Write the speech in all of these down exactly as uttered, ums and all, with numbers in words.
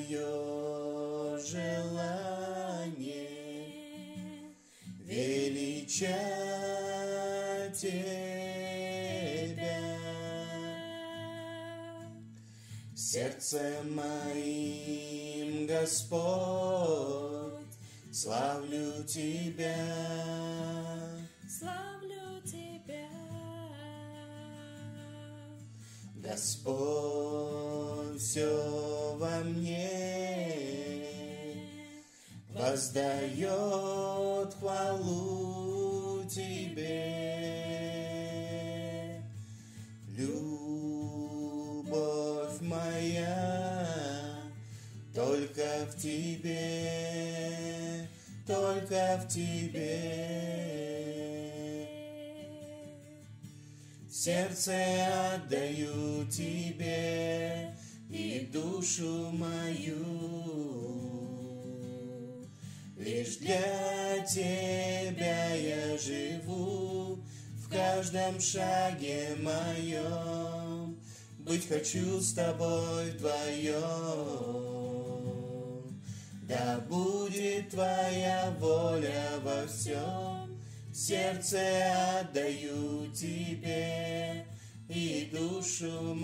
мое желание величать Тебя. Сердцем моим, Господь, славлю Тебя, славлю Тебя. Господь, все во мне воздает хвалу Тебе. Любовь моя только в Тебе, только в Тебе. Сердце отдаю Тебе и душу мою. Лишь для Тебя я живу, в каждом шаге моем быть хочу с Тобой вдвоем. Да будет Твоя воля во всем, сердце отдаю Тебе и душу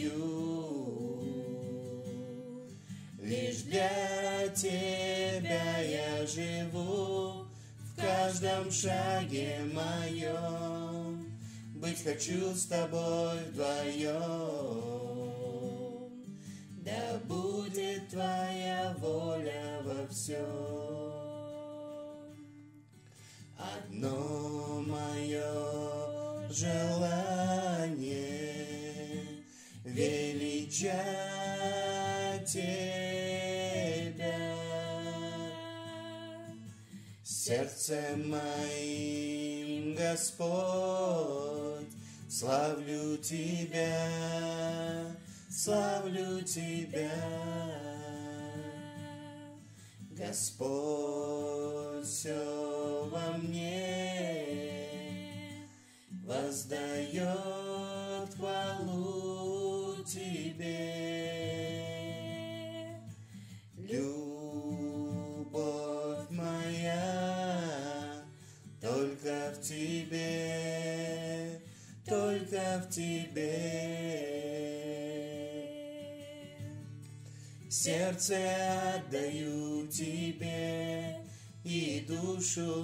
мою. Лишь для Тебя я живу, в каждом шаге моем быть хочу с Тобой вдвоем. Да будет Твоя воля во всем. Одно мое желание величать Тебя. Сердцем моим, Господь, славлю Тебя, славлю Тебя. Господь, все во мне воздает хвалу Тебе. Любовь моя только в Тебе, только в Тебе. Сердце отдаю Тебе и душу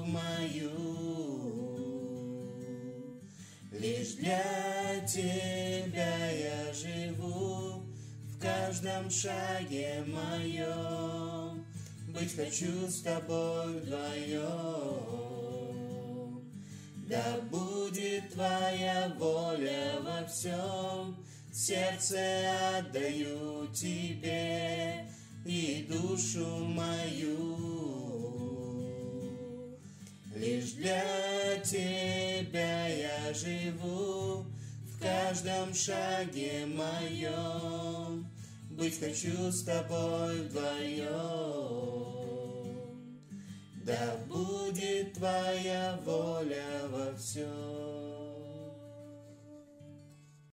мою. Лишь для Тебя я живу, в каждом шаге моем быть хочу с Тобой вдвоем. Да будет Твоя воля во всем, сердце отдаю Тебе и душу мою. Лишь для Тебя я живу, в каждом шаге моем быть хочу с Тобой вдвоем. Да будет Твоя воля во всем.